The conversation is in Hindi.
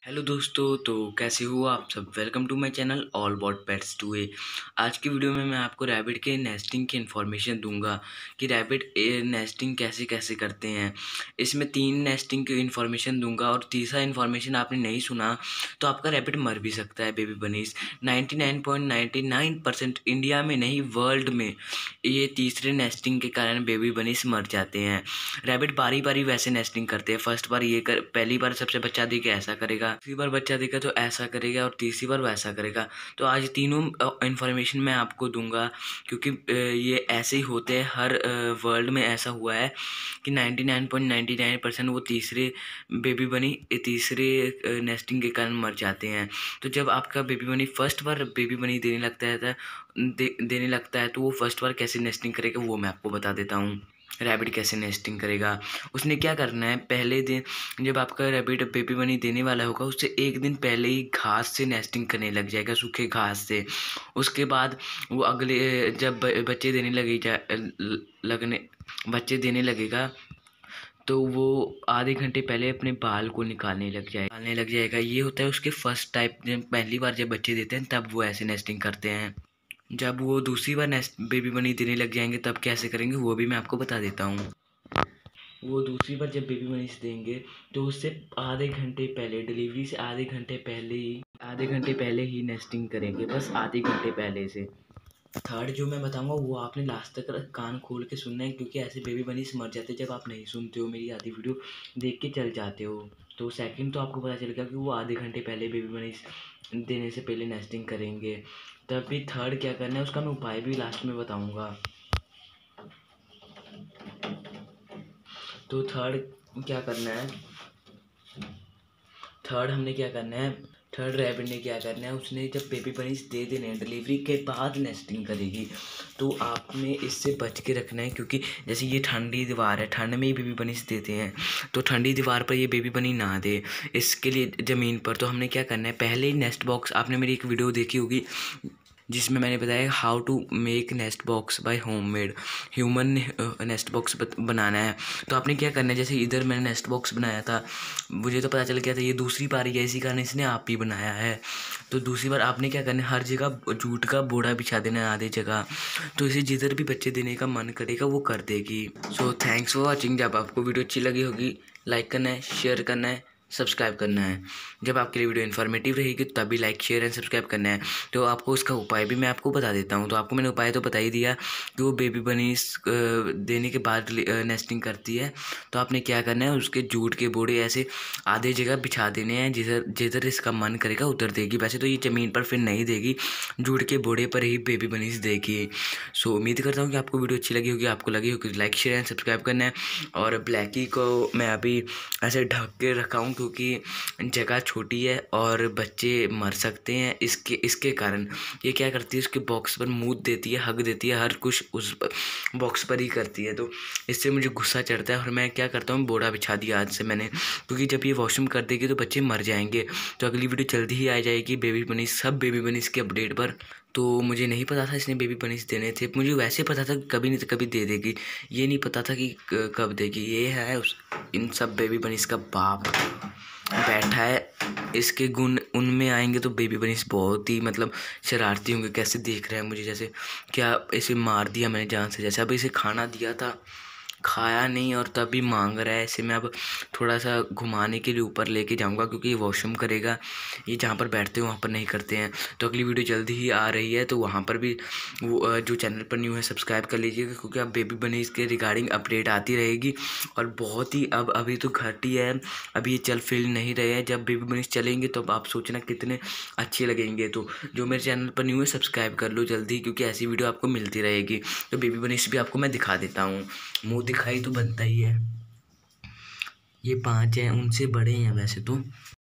हेलो दोस्तों, तो कैसे हो आप सब। Welcome to my channel all about pets टू ए। आज की वीडियो में मैं आपको रैबिट के नेस्टिंग की इन्फॉर्मेशन दूंगा कि रैबिट नेस्टिंग कैसे कैसे करते हैं। इसमें 3 नेस्टिंग की इन्फॉर्मेशन दूंगा और तीसरा इन्फॉर्मेशन आपने नहीं सुना तो आपका रैबिट मर भी सकता है। बेबी बनीज 99.99% इंडिया में नहीं वर्ल्ड में ये तीसरे नेस्टिंग के कारण बेबी बनीज मर जाते हैं। रैबिट बारी बारी वैसे नेस्टिंग करते हैं। फर्स्ट बार ये कर पहली बार सबसे बच्चा देके ऐसा करेगा, दूसरी बार बच्चा देगा तो ऐसा करेगा और तीसरी बार वैसा करेगा। तो आज तीनों इन्फॉर्मेशन मैं आपको दूंगा क्योंकि ये ऐसे ही होते हैं। हर वर्ल्ड में ऐसा हुआ है कि 99.99% वो तीसरे बेबी बनी तीसरे नेस्टिंग के कारण मर जाते हैं। तो जब आपका बेबी बनी फर्स्ट बार बेबी बनी देने लगता है तो वो फर्स्ट बार कैसे नेस्टिंग करेगा वो मैं आपको बता देता हूँ। रैबिट कैसे नेस्टिंग करेगा, उसने क्या करना है। पहले दिन जब आपका रैबिट बेबी बनी देने वाला होगा उससे एक दिन पहले ही घास से नेस्टिंग करने लग जाएगा, सूखे घास से। उसके बाद वो अगले जब बच्चे देने लगेगा तो वो आधे घंटे पहले अपने बाल को निकालने लग जाएगा। ये होता है उसके फर्स्ट टाइप। जब पहली बार जब बच्चे देते हैं तब वो ऐसे नेस्टिंग करते हैं। जब वो दूसरी बार नेस्ट बेबी बनी देने लग जाएंगे तब कैसे करेंगे वो भी मैं आपको बता देता हूँ। वो दूसरी बार जब बेबी मनी देंगे तो उससे आधे घंटे पहले, डिलीवरी से आधे घंटे पहले ही नेस्टिंग करेंगे, बस आधे घंटे पहले से। थर्ड जो मैं बताऊंगा वो आपने लास्ट तक कान खोल के सुनना है क्योंकि ऐसे बेबी बनीज मर जाते हैं जब आप नहीं सुनते हो, मेरी आधी वीडियो देख के चल जाते हो। तो सेकंड तो आपको पता चलेगा कि वो आधे घंटे पहले बेबी बनीज देने से पहले नेस्टिंग करेंगे। तब भी थर्ड क्या करना है उसका मैं उपाय भी लास्ट में बताऊंगा। तो थर्ड क्या करना है, थर्ड रैबिट ने क्या करना है, उसने जब बेबी बनीज दे देने हैं डिलीवरी के बाद नेस्टिंग करेगी। तो आपने इससे बच के रखना है क्योंकि जैसे ये ठंडी दीवार है, ठंड में ही बेबी बनीज देते हैं तो ठंडी दीवार पर ये बेबी बनी ना दे। इसके लिए ज़मीन पर तो हमने क्या करना है, पहले ही नेस्ट बॉक्स, आपने मेरी एक वीडियो देखी होगी जिसमें मैंने बताया how to make nest box by homemade, human nest box बनाना है। तो आपने क्या करना है, जैसे इधर मैंने नेस्ट बॉक्स बनाया था, मुझे तो पता चल गया था ये दूसरी बारी है, इसी कारण इसने आप ही बनाया है। तो दूसरी बार आपने क्या करना है, हर जगह जूट का बोरा बिछा देना है आधे जगह, तो इसे जिधर भी बच्चे देने का मन करेगा वो कर देगी। So thanks for watching. जब आपको वीडियो अच्छी लगी होगी लाइक करना है, शेयर करना है, सब्सक्राइब करना है। जब आपके लिए वीडियो इन्फॉर्मेटिव रहेगी तभी लाइक शेयर एंड सब्सक्राइब करना है। तो आपको उसका उपाय भी मैं आपको बता देता हूँ। तो आपको मैंने उपाय तो बता ही दिया कि वो बेबी बनीज देने के बाद नेस्टिंग करती है। तो आपने क्या करना है, उसके जूट के बोरे ऐसे आधे जगह बिछा देने हैं, जिधर जिधर इसका मन करेगा उधर देगी। वैसे तो ये ज़मीन पर फिर नहीं देगी, जूट के बोरे पर ही बेबी बनीज देगी। सो उम्मीद करता हूँ कि आपको वीडियो अच्छी लगी होगी। आपको लगी होगी लाइक शेयर एंड सब्सक्राइब करना है। और ब्लैकी को मैं अभी ऐसे ढक के रखा हूँ क्योंकि जगह छोटी है और बच्चे मर सकते हैं इसके कारण। ये क्या करती है, उसके बॉक्स पर मूत देती है, हक देती है, हर कुछ उस बॉक्स पर ही करती है। तो इससे मुझे गुस्सा चढ़ता है और मैं क्या करता हूँ, बोरा बिछा दिया आज से मैंने, क्योंकि जब ये वॉशरूम कर देगी तो बच्चे मर जाएंगे। तो अगली वीडियो जल्दी ही आ जाएगी बेबी बनीज, सब बेबी बनीज के अपडेट पर। तो मुझे नहीं पता था इसने बेबी बनीज देने थे, मुझे वैसे पता था कि कभी नहीं तो कभी दे देगी, ये नहीं पता था कि कब देगी। ये है इन सब बेबी बनीज का बाप बैठा है। इसके गुण उनमें आएंगे तो बेबी बनीज बहुत ही मतलब शरारती होंगे। कैसे देख रहे हैं मुझे, जैसे क्या इसे मार दिया मैंने जान से। जैसे अब इसे खाना दिया था, खाया नहीं और तभी मांग रहा है। इसे मैं अब थोड़ा सा घुमाने के लिए ऊपर लेके जाऊंगा क्योंकि ये वॉशरूम करेगा, ये जहाँ पर बैठते हैं वहाँ पर नहीं करते हैं। तो अगली वीडियो जल्दी ही आ रही है, तो वहाँ पर भी वो जो चैनल पर न्यू है सब्सक्राइब कर लीजिएगा क्योंकि अब बेबी बनी इसके रिगार्डिंग अपडेट आती रहेगी। और बहुत ही अब अभी तो घटी है, अभी ये चल फिर नहीं रहे हैं। जब बेबी बनीज चलेंगे तो आप सोचना कितने अच्छे लगेंगे। तो जो मेरे चैनल पर न्यू है सब्सक्राइब कर लो जल्दी क्योंकि ऐसी वीडियो आपको मिलती रहेगी। तो बेबी बनीज भी आपको मैं दिखा देता हूँ, मुँह दिखाई तो बनता ही है। ये 5 हैं, उनसे बड़े हैं वैसे तो।